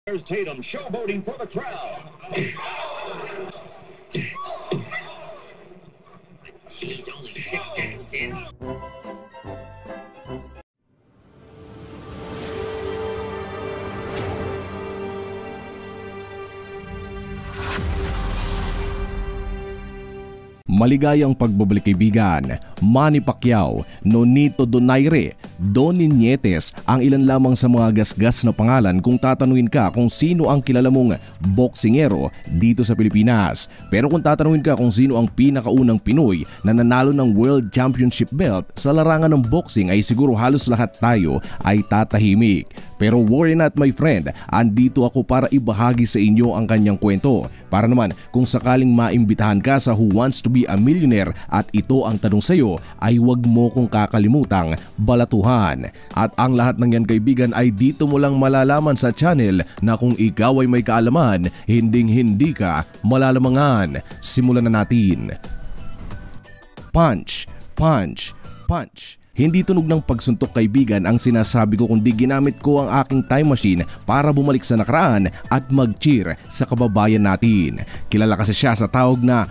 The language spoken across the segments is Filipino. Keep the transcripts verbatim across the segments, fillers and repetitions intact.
There's Tatum showboating for the crowd. She's only six seconds in. Maligayang pagbabalik kaibigan, Manny Pacquiao, Nonito Donaire, Donnie Nietes ang ilan lamang sa mga gasgas na pangalan kung tatanungin ka kung sino ang kilala mong boksingero dito sa Pilipinas. Pero kung tatanungin ka kung sino ang pinakaunang Pinoy na nanalo ng World Championship belt sa larangan ng boxing ay siguro halos lahat tayo ay tatahimik. Pero worry not my friend, andito ako para ibahagi sa inyo ang kanyang kwento. Para naman kung sakaling maimbitahan ka sa Who Wants to be a Millionaire at ito ang tanong sa iyo ay huwag mo kong kakalimutang balatuhan. At ang lahat ng yan kaibigan ay dito mo lang malalaman sa channel na kung ikaw ay may kaalaman, hinding hindi ka malalamangan. Simulan na natin. Punch, punch, punch. Hindi tunog ng pagsuntok kaibigan ang sinasabi ko kundi ginamit ko ang aking time machine para bumalik sa nakaraan at mag-cheer sa kababayan natin. Kilala kasi siya sa tawag na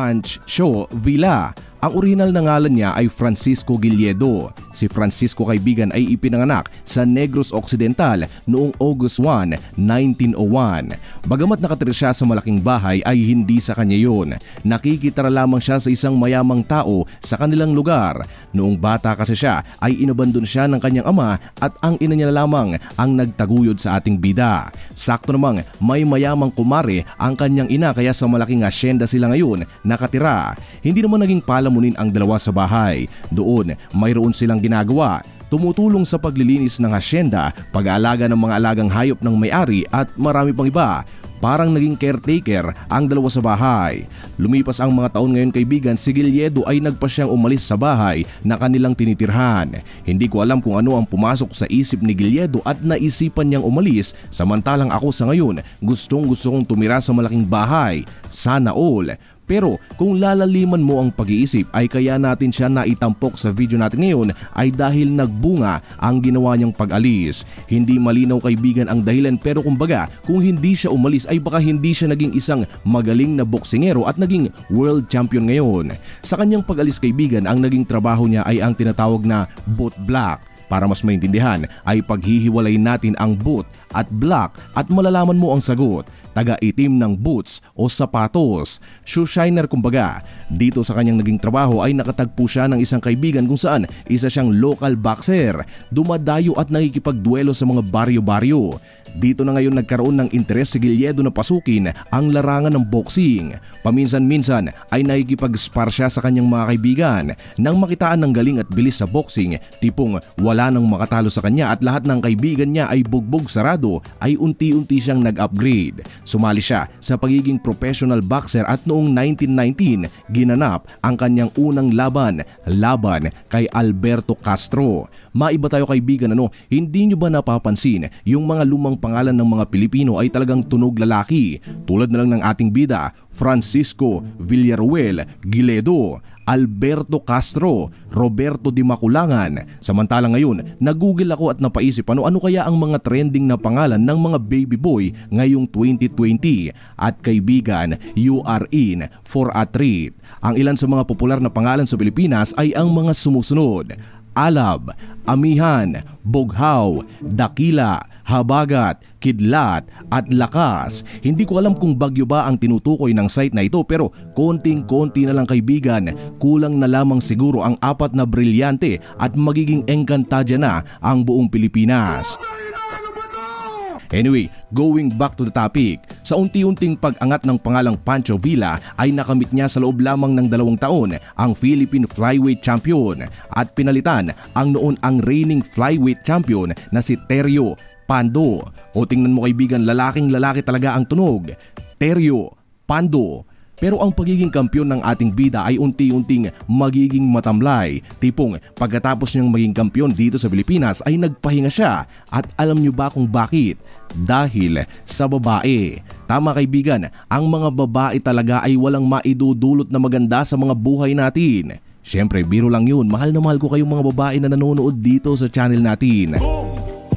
Pancho Villa. Ang original na ngalan niya ay Francisco Gilledo. Si Francisco kaibigan ay ipinanganak sa Negros Occidental noong August first, nineteen oh one. Bagamat nakatira siya sa malaking bahay ay hindi sa kanya yun. Nakikitira lamang siya sa isang mayamang tao sa kanilang lugar. Noong bata kasi siya ay inabandon siya ng kanyang ama at ang ina niya lamang ang nagtaguyod sa ating bida. Sakto namang may mayamang kumare ang kanyang ina kaya sa malaking asyenda sila ngayon nakatira. Hindi naman naging palamunin ang dalawa sa bahay. Doon mayroon silang ginagawa. Tumutulong sa paglilinis ng asyenda, pag-aalaga ng mga alagang hayop ng may-ari at marami pang iba. Parang naging caretaker ang dalawa sa bahay. Lumipas ang mga taon ngayon kaibigan, si Gilledo ay nagpa siyang umalis sa bahay na kanilang tinitirhan. Hindi ko alam kung ano ang pumasok sa isip ni Gilledo at naisipan niyang umalis, samantalang ako sa ngayon gustong gusto kong tumira sa malaking bahay. Sana all. Pero kung lalaliman mo ang pag-iisip ay kaya natin siya naitampok sa video natin ngayon ay dahil nagbunga ang ginawa niyang pag-alis. Hindi malinaw kaibigan ang dahilan pero kumbaga kung hindi siya umalis ay baka hindi siya naging isang magaling na boksingero at naging world champion ngayon. Sa kanyang pag-alis kaibigan ang naging trabaho niya ay ang tinatawag na boot black. Para mas maintindihan ay paghihiwalay natin ang boot at black at malalaman mo ang sagot. Taga-itim ng boots o sapatos. Shoe shiner kumbaga. Dito sa kanyang naging trabaho ay nakatagpo siya ng isang kaibigan kung saan isa siyang local boxer. Dumadayo at nakikipagduelo sa mga baryo-baryo. Dito na ngayon nagkaroon ng interes si Gilledo na pasukin ang larangan ng boxing. Paminsan-minsan ay nakikipag-spar siya sa kanyang mga kaibigan. Nang makitaan ng galing at bilis sa boxing, tipong wala nang makatalo sa kanya at lahat ng kaibigan niya ay bugbog sarado, ay unti-unti siyang nag-upgrade. Sumali siya sa pagiging professional boxer at noong nineteen nineteen ginanap ang kanyang unang laban, laban kay Alberto Castro. Maiba tayo kaibigan ano, hindi nyo ba napapansin yung mga lumang pangalan ng mga Pilipino ay talagang tunog lalaki? Tulad na lang ng ating bida, Francisco Villaruel Gilledo, Alberto Castro, Roberto Di Maculangan. Samantalang ngayon, nag-google ako at napaisip ano-ano kaya ang mga trending na pangalan ng mga baby boy ngayong twenty twenty. At kaibigan, you are in for a treat. Ang ilan sa mga popular na pangalan sa Pilipinas ay ang mga sumusunod: Alab, Amihan, Bughaw, Dakila, Habagat, Kidlat at Lakas. Hindi ko alam kung bagyo ba ang tinutukoy ng site na ito pero konting-konti na lang kaibigan. Kulang na lamang siguro ang apat na brilyante at magiging engkantadya na ang buong Pilipinas. Anyway, going back to the topic, sa unti-unting pag-angat ng pangalang Pancho Villa ay nakamit niya sa loob lamang ng dalawang taon ang Philippine Flyweight Champion at pinalitan ang noon ang reigning Flyweight Champion na si Terrio Pando. O tingnan mo kaibigan, lalaking lalaki talaga ang tunog, Terrio Pando. Pero ang pagiging kampiyon ng ating bida ay unti-unting magiging matamlay. Tipong pagkatapos niyang maging kampiyon dito sa Pilipinas ay nagpahinga siya. At alam niyo ba kung bakit? Dahil sa babae. Tama kaibigan, ang mga babae talaga ay walang maidudulot na maganda sa mga buhay natin. Siyempre biro lang yun, mahal na mahal ko kayong mga babae na nanonood dito sa channel natin.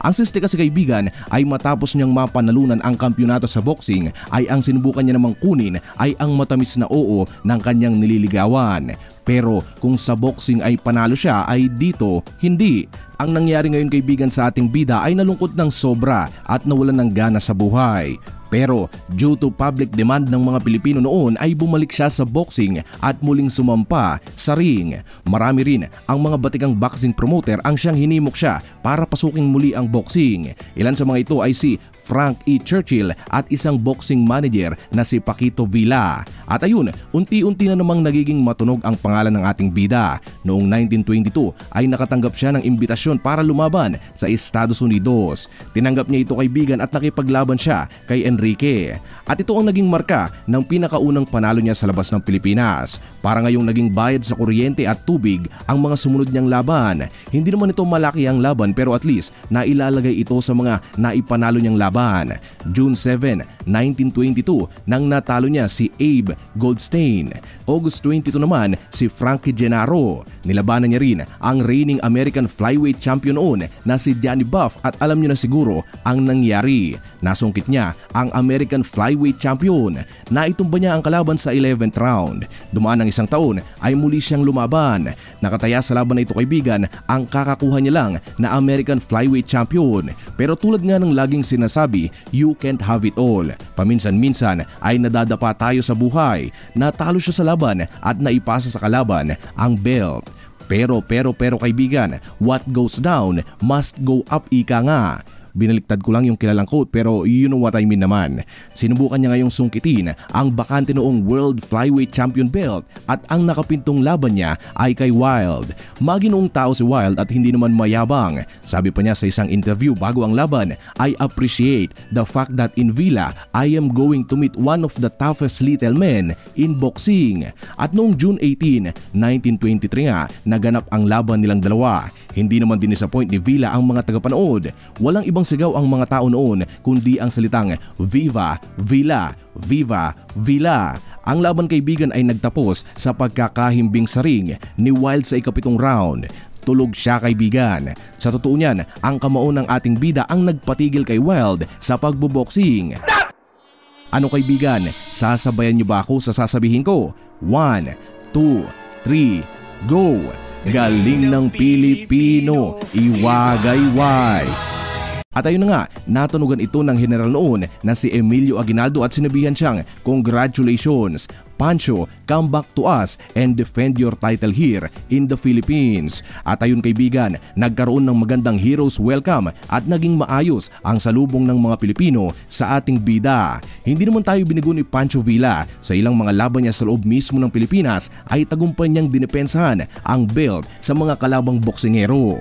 Ang siste kasi kaibigan ay matapos niyang mapanalunan ang kampyonato sa boxing ay ang sinubukan niya namang kunin ay ang matamis na oo ng kanyang nililigawan. Pero kung sa boxing ay panalo siya ay dito hindi. Ang nangyari ngayon kaibigan sa ating bida ay nalungkot ng sobra at nawalan ng gana sa buhay. Pero due to public demand ng mga Pilipino noon ay bumalik siya sa boxing at muling sumampa sa ring. Marami rin ang mga batikang boxing promoter ang siyang hinimok siya para pasuking muli ang boxing. Ilan sa mga ito ay si Frank E. Churchill at isang boxing manager na si Paquito Villa. At ayun, unti-unti na namang nagiging matunog ang pangalan ng ating bida. Noong nineteen twenty-two ay nakatanggap siya ng imbitasyon para lumaban sa Estados Unidos. Tinanggap niya ito kaibigan at nakipaglaban siya kay Enrique. At ito ang naging marka ng pinakaunang panalo niya sa labas ng Pilipinas. Para ngayong naging bayad sa kuryente at tubig ang mga sumunod niyang laban. Hindi naman ito malaki ang laban pero at least nailalagay ito sa mga naipanalo niyang laban. June seventh, nineteen twenty-two nang natalo niya si Abe Goldstein. August twenty-two naman si Frankie Gennaro. Nilabanan niya rin ang reigning American flyweight champion noon na si Johnny Buff at alam niyo na siguro ang nangyari. Nasungkit niya ang American flyweight champion. Naitumba niya ang kalaban sa eleventh round. Dumaan ng isang taon ay muli siyang lumaban. Nakataya sa laban na ito kaibigan ang kakakuha niya lang na American flyweight champion. Pero tulad nga ng laging sinasabi, you can't have it all. Paminsan-minsan ay nadadapa tayo sa buhay. Natalo siya sa laban at naipasa sa kalaban ang belt. Pero pero pero kaibigan, what goes down must go up ika nga. Binaliktad ko lang yung kilalang quote pero you know what I mean naman. Sinubukan niya ngayong sungkitin ang bakante noong World Flyweight Champion belt at ang nakapintong laban niya ay kay Wild. Maginoong tao si Wild at hindi naman mayabang. Sabi pa niya sa isang interview bago ang laban, I appreciate the fact that in Villa I am going to meet one of the toughest little men in boxing. At noong June eighteenth, nineteen twenty-three nga naganap ang laban nilang dalawa. Hindi naman dinisappoint ni Villa ang mga tagapanood. Walang ibang sigaw ang mga tao noon kundi ang salitang Viva Villa, Viva Villa. Ang laban kaibigan ay nagtapos sa pagkakahimbing sa ring ni Wild sa ikapitong round. Tulog siya kaibigan. Sa totoo niyan, ang kamao ng ating bida ang nagpatigil kay Wild sa pagboboxing. Ano kaibigan, sasabayan niyo ba ako sa sasabihin ko? one, two, three, go! Galing ng Pilipino, iwagayway! At ayun na nga, natunugan ito ng general noon na si Emilio Aguinaldo at sinabihan siyang, congratulations! Pancho, come back to us and defend your title here in the Philippines. At ayun kaibigan, nagkaroon ng magandang heroes welcome at naging maayos ang salubong ng mga Pilipino sa ating bida. Hindi naman tayo binigo ni Pancho Villa. Sa ilang mga laban niya sa loob mismo ng Pilipinas ay tagumpay niyang dinepensahan ang belt sa mga kalabang boksingero.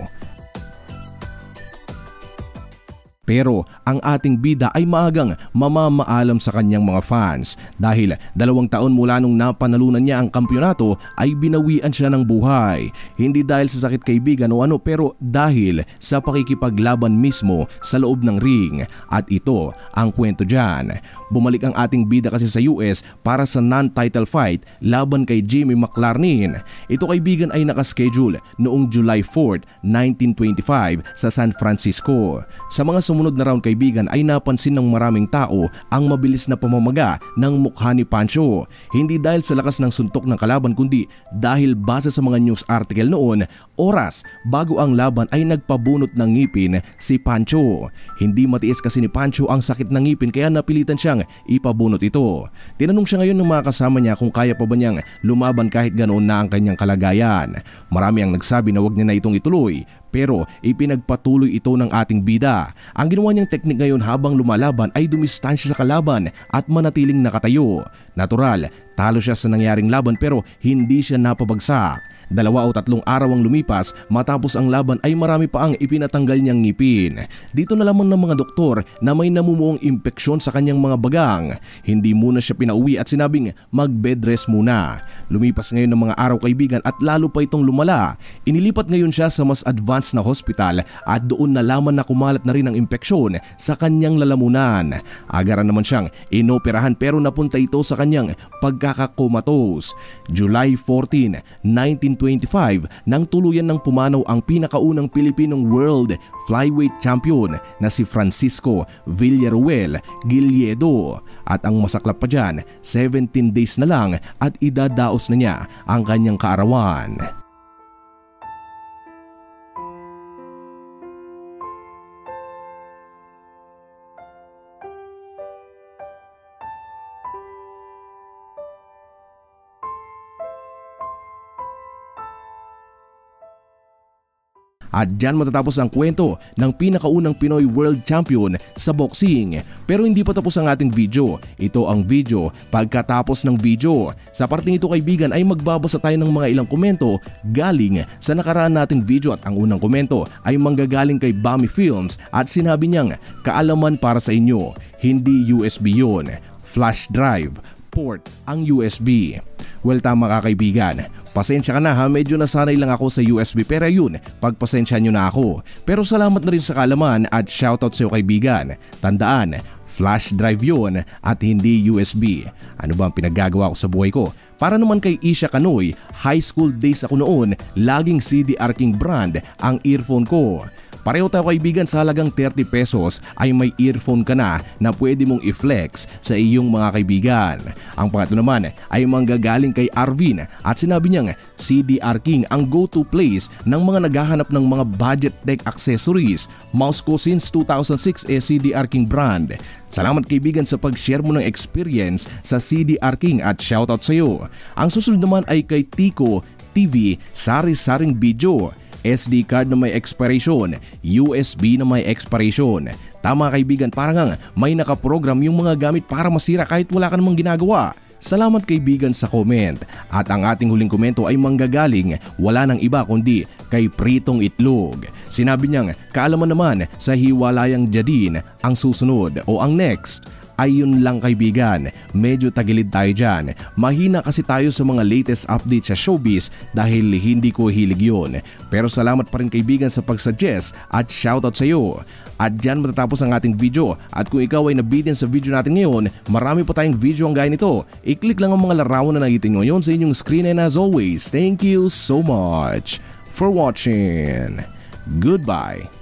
Pero ang ating bida ay maagang mamamaalam sa kanyang mga fans dahil dalawang taon mula nung napanalunan niya ang kampyonato ay binawian siya ng buhay. Hindi dahil sa sakit kaibigan o ano pero dahil sa pakikipaglaban mismo sa loob ng ring. At ito ang kwento dyan. Bumalik ang ating bida kasi sa U S para sa non-title fight laban kay Jimmy McLarnin. Ito kaibigan ay nakaschedule noong July fourth, nineteen twenty-five sa San Francisco. Sa mga sumunod na round kaibigan ay napansin ng maraming tao ang mabilis na pamamaga ng mukha ni Pancho. Hindi dahil sa lakas ng suntok ng kalaban kundi dahil base sa mga news article noon, oras bago ang laban ay nagpabunot ng ngipin si Pancho. Hindi matiis kasi ni Pancho ang sakit ng ngipin kaya napilitan siyang ipabunot ito. Tinanong siya ngayon ng mga kasama niya kung kaya pa ba niyang lumaban kahit ganoon na ang kanyang kalagayan. Marami ang nagsabi na wag niya na itong ituloy. Pero ipinagpatuloy ito ng ating bida. Ang ginawa niyang teknik ngayon habang lumalaban ay dumistansya sa kalaban at manatiling nakatayo. Natural, talo siya sa nangyaring laban pero hindi siya napabagsak. Dalawa o tatlong araw ang lumipas matapos ang laban ay marami pa ang ipinatanggal niyang ngipin. Dito nalaman ng mga doktor na may namumuong impeksyon sa kanyang mga bagang. Hindi muna siya pinauwi at sinabing mag-bed rest muna. Lumipas ngayon ng mga araw kaibigan at lalo pa itong lumala. Inilipat ngayon siya sa mas advanced na hospital at doon nalaman na kumalat na rin ang impeksyon sa kanyang lalamunan. Agaran naman siyang inoperahan pero napunta ito sa kanyang kanyang pagkakakomatos. July fourteen, nineteen twenty-five nang tuluyan ng pumanaw ang pinakaunang Pilipinong world flyweight champion na si Francisco Villaruel Gilledo. At ang masaklap pa dyan, seventeen days na lang at idadaos na niya ang kanyang kaarawan. At dyan matatapos ang kwento ng pinakaunang Pinoy World Champion sa boxing. Pero hindi pa tapos ang ating video. Ito ang video pagkatapos ng video. Sa parting ito kaibigan ay magbabasa tayo ng mga ilang komento galing sa nakaraan nating video. At ang unang komento ay manggagaling kay Bami Films at sinabi niyang, kaalaman para sa inyo, hindi U S B yun, flash drive, port ang U S B. Well, tama ka kaibigan. Pasensya ka na ha, medyo nasanay lang ako sa U S B pero yun, pagpasensya nyo na ako. Pero salamat na rin sa kaalaman at shoutout sa iyo kaibigan. Tandaan, flash drive yun at hindi U S B. Ano ba ang pinaggagawa ko sa buhay ko? Para naman kay Isha Kanoy, high school days ako noon, laging C D R King brand ang earphone ko. Pareho tayo kaibigan, sa halagang thirty pesos ay may earphone ka na na pwede mong i-flex sa iyong mga kaibigan. Ang pangatlo naman ay manggagaling kay Arvin at sinabi niyang C D R King ang go-to place ng mga naghahanap ng mga budget tech accessories. Mouse ko since two thousand six eh C D R King brand. Salamat kaibigan sa pag-share mo ng experience sa C D R King at shoutout sa iyo. Ang susunod naman ay kay Tico T V Sari-Saring Video. S D card na may expiration, U S B na may expiration. Tama kaibigan, parang may nakaprogram yung mga gamit para masira kahit wala ka namang ginagawa. Salamat kaibigan sa comment. At ang ating huling komento ay manggagaling wala nang iba kundi kay Pritong Itlog. Sinabi niyang kaalaman naman sa hiwalayang Jadin ang susunod o ang next. Ayun lang kaibigan, medyo tagilid tayo dyan. Mahina kasi tayo sa mga latest updates sa showbiz dahil hindi ko hilig yun. Pero salamat pa rin kaibigan sa pag-suggest at shoutout sa iyo. At dyan matatapos ang ating video. At kung ikaw ay nabitin sa video natin ngayon, marami pa tayong video ang gaya nito. I-click lang ang mga larawan na nakita nyo ngayon sa inyong screen, and as always, thank you so much for watching. Goodbye.